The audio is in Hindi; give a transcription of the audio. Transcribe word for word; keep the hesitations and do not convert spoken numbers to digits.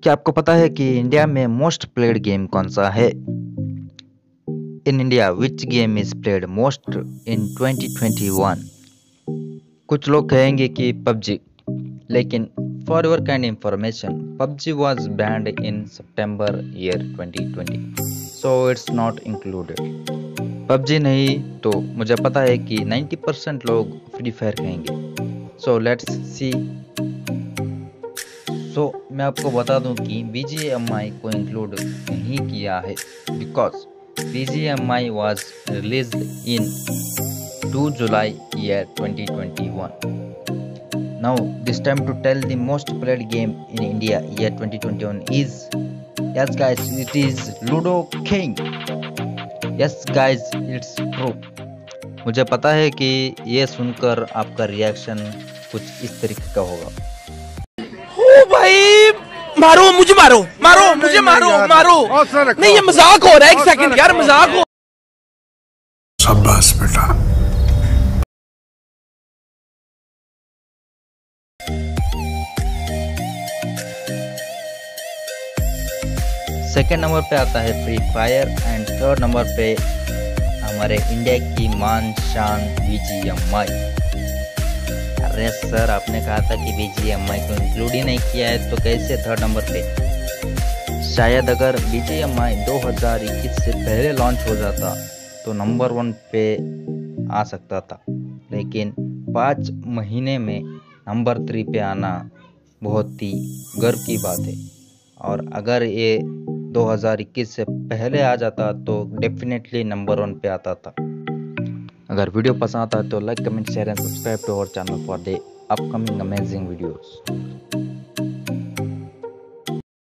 क्या आपको पता है कि इंडिया में मोस्ट प्लेड गेम कौन सा है? In India which game is played most in twenty twenty one? कुछ लोग कहेंगे कि पबजी, लेकिन for your kind information PUBG was banned in September year twenty twenty, so it's not included. PUBG नहीं तो मुझे पता है कि नाइंटी परसेंट लोग फ्री फायर कहेंगे। So let's see. सो मैं आपको बता दूं कि बी जी एम आई को इंक्लूड नहीं किया है because B G M I was released in to July year twenty twenty one. Now this time to tell the most played game in India year twenty twenty-one is, yes guys, it is Ludo King. Yes guys, it's true. मुझे पता है कि ये सुनकर आपका रिएक्शन कुछ इस तरीके का होगा। ओ भाई मारो मुझे, मारो मारो मुझे, मारो मारो। नहीं ये मजाक हो रहा है, एक सेकंड यार, मजाक हो। शाबाश बेटा। सेकेंड नंबर पे आता है Free Fire and third number पे हमारे इंडिया की मान शान बी जी एम आई। अरे सर, आपने कहा था कि बी जी एम आई को इंक्लूड ही नहीं किया है, तो कैसे थर्ड नंबर पे? शायद अगर बी जी एम आई दो हज़ार इक्कीस से पहले लॉन्च हो जाता तो नंबर वन पे आ सकता था, लेकिन पाँच महीने में नंबर थ्री पे आना बहुत ही गर्व की बात है। और अगर ये दो हज़ार इक्कीस से पहले आ जाता तो डेफिनेटली नंबर वन पे आता था। अगर वीडियो पसंद आता है तो like, comment, share and subscribe to our channel for the upcoming amazing videos.